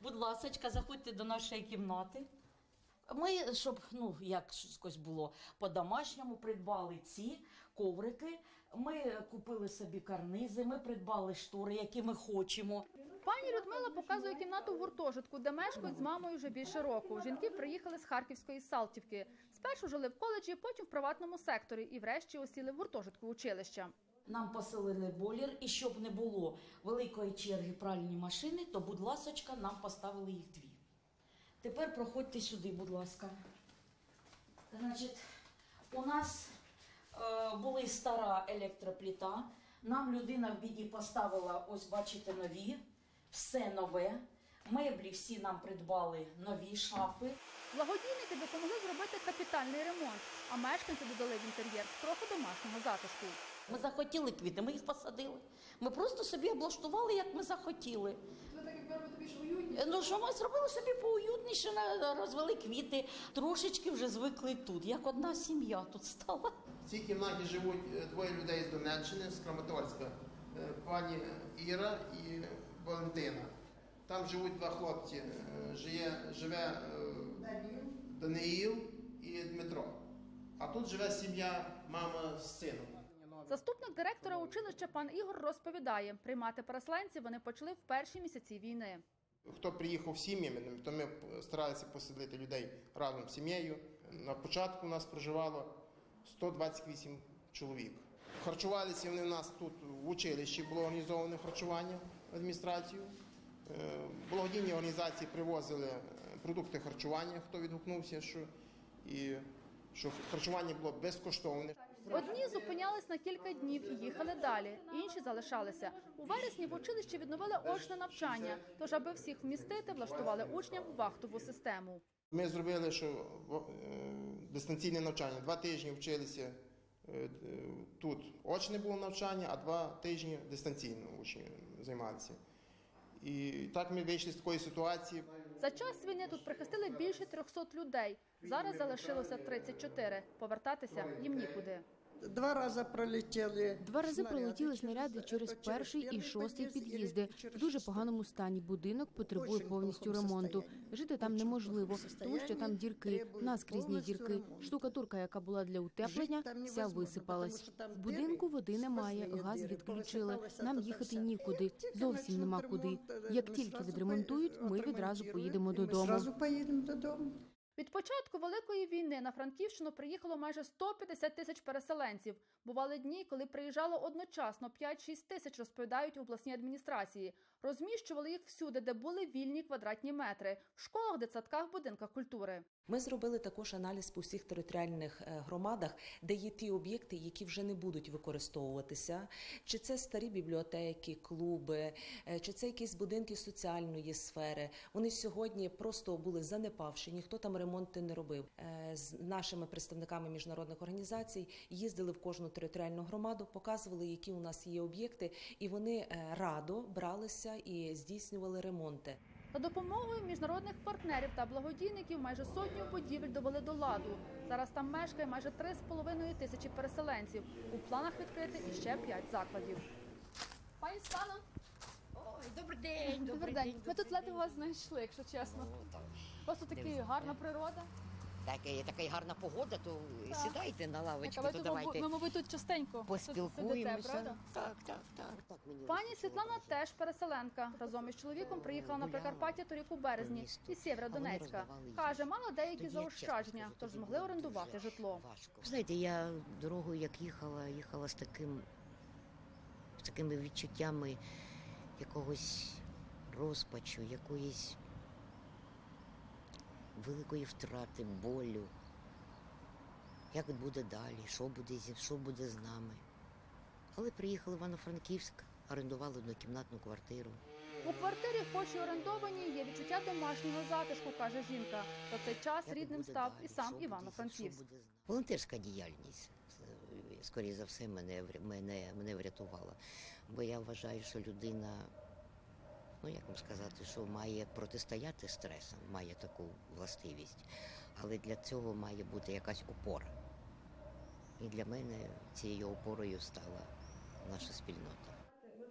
Будь ласочка, заходьте до нашої кімнати. Ми, щоб, якось було по-домашньому, придбали ці коврики, ми купили собі карнизи, ми придбали штори, які ми хочемо. Пані Людмила показує кімнату в гуртожитку, де мешкають з мамою вже більше року. Жінки приїхали з Харківської Салтівки. Спершу жили в коледжі, потім в приватному секторі і врешті осіли в гуртожитку училища. Нам поселили бойлер, і щоб не було великої черги пральні машини, то, будь ласочка, нам поставили їх 2. Тепер проходьте сюди, будь ласка. Значить, у нас була стара електроплита. Нам людина в біді поставила, ось бачите, нові, все нове. Меблі всі нам придбали нові, шафи. Благодійники допомогли зробити капітальний ремонт, а мешканці додали в інтер'єр трохи домашнього затишку. Ми захотіли квіти, ми їх посадили. Ми просто собі облаштували, як ми захотіли. Ви так як робите більш уютніше? Ну, що ми зробили собі поуютніше, розвели квіти, трошечки вже звикли тут, як одна сім'я тут стала. В цій кімнаті живуть 2 людей з Донеччини, з Краматорська, пані Іра і Валентина. Там живуть 2 хлопці, живе Даниїл і Дмитро. А тут живе сім'я, мама з сином. Заступник директора училища пан Ігор розповідає, приймати переселенців вони почали в перші місяці війни. Хто приїхав сім'ями, то ми старалися поселити людей разом з сім'єю. На початку у нас проживало 128 чоловік. Харчувалися вони у нас тут в училищі, було організоване харчування адміністрацією. Благодійні організації привозили продукти харчування, хто відгукнувся, що харчування було безкоштовне. Одні зупинялись на кілька днів і їхали далі, інші залишалися. У вересні в училищі відновили очне навчання, тож аби всіх вмістити, влаштували учням вахтову систему. Ми зробили, що дистанційне навчання. 2 тижні вчилися, тут очне було навчання, а 2 тижні дистанційно учні займалися. І так ми вийшли з такої ситуації. За час війни тут прихистили більше 300 людей. Зараз залишилося 34. Повертатися їм нікуди. 2 рази пролетіли. 2 рази пролетіли снаряди через 1-й і 6-й під'їзди. В дуже поганому стані будинок потребує повністю ремонту. Жити там неможливо, тому що там дірки, наскрізні дірки. Штукатурка, яка була для утеплення, вся висипалась. В будинку води немає, газ відключили. Нам їхати нікуди, зовсім нема куди. Як тільки відремонтують, ми відразу поїдемо додому. Від початку Великої війни на Франківщину приїхало майже 150 тисяч переселенців. Бували дні, коли приїжджало одночасно 5-6 тисяч, розповідають в обласній адміністрації. Розміщували їх всюди, де були вільні квадратні метри – в школах, дитсадках, будинках культури. Ми зробили також аналіз по всіх територіальних громадах, де є ті об'єкти, які вже не будуть використовуватися. Чи це старі бібліотеки, клуби, чи це якісь будинки соціальної сфери. Вони сьогодні просто були занепавші, ніхто там ремонти не робив. З нашими представниками міжнародних організацій їздили в кожну територіальну громаду, показували, які у нас є об'єкти, і вони радо бралися і здійснювали ремонти. За допомогою міжнародних партнерів та благодійників майже 100 будівель довели до ладу. Зараз там мешкає майже 3,5 тисячі переселенців. У планах відкрити іще 5 закладів. Пані Світлано. Ой, добрий день. Добрий день. Ми тут ледве вас знайшли, якщо чесно. Просто така гарна природа. Така гарна погода, то сідайте на лавочку, Так, то давайте ми, мабуть, тут частенько поспілкуємося. Сидите, Так, мені Пані Світлана теж переселенка. Разом із чоловіком приїхала на Прикарпаття торік у березні із Сєвєродонецька. Каже, мала деякі заощадження, тож змогли орендувати житло. Знаєте, я дорогою як їхала з такими відчуттями якогось розпачу, якоїсь великої втрати, болю. Як буде далі, що буде з нами. Але приїхали в Івано-Франківськ, орендували однокімнатну квартиру. У квартирі, хоч і орендованій, є відчуття домашнього затишку, каже жінка. За цей час рідним став і сам Івано-Франківськ. Волонтерська діяльність, скоріше за все, мене врятувала. Бо я вважаю, що людина, як вам сказати, що має протистояти стресам, має таку властивість. Але для цього має бути якась опора. І для мене цією опорою стала наша спільнота.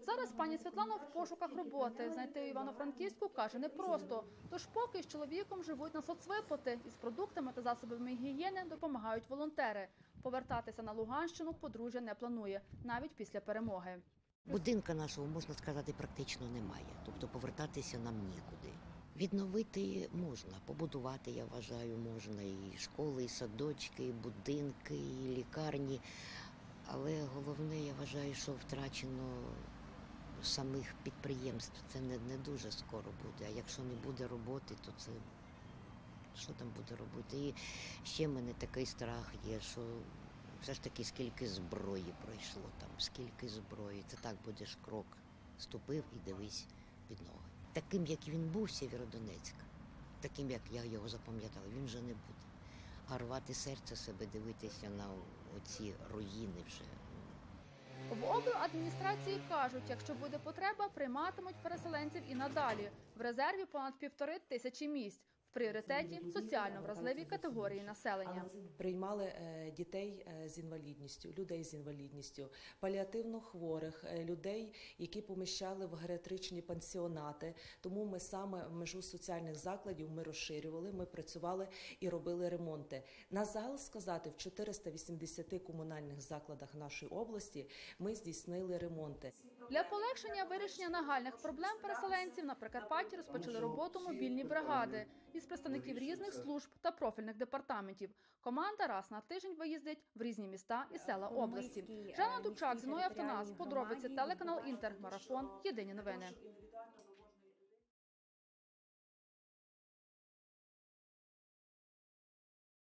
Зараз пані Світлана в пошуках роботи. Знайти у Івано-Франківську, каже, непросто. Тож поки з чоловіком живуть на соцвиплати. Із продуктами та засобами гігієни допомагають волонтери. Повертатися на Луганщину подружжя не планує, навіть після перемоги. Будинка нашого, можна сказати, практично немає. Тобто повертатися нам нікуди. Відновити можна, побудувати, я вважаю, можна і школи, і садочки, і будинки, і лікарні. Але головне, я вважаю, що втрачено самих підприємств. Це не дуже скоро буде. А якщо не буде роботи, то це що там буде робити? І ще в мене такий страх є, що все ж таки скільки зброї пройшло там, скільки зброї. Це так будеш крок ступив і дивись під ноги. Таким, як він був, Сєвєродонецьк, таким, як я його запам'ятала, він вже не буде. А рвати серце себе, дивитися на оці руїни вже. В обладміністрації кажуть, якщо буде потреба, прийматимуть переселенців і надалі. В резерві понад 1500 місць. В пріоритеті – соціально вразливі категорії населення. Приймали дітей з інвалідністю, людей з інвалідністю, паліативно хворих, людей, які поміщали в геріатричні пансіонати. Тому ми саме межу соціальних закладів ми розширювали, ми працювали і робили ремонти. На загал сказати, в 480 комунальних закладах нашої області ми здійснили ремонти. Для полегшення вирішення нагальних проблем переселенців на Прикарпатті розпочали роботу мобільні бригади із представників різних служб та профільних департаментів. Команда раз на тиждень виїздить в різні міста і села області. Жанна Дучак, Зіновій Автонас, подробиці, телеканал Інтер, Марафон, Єдині новини.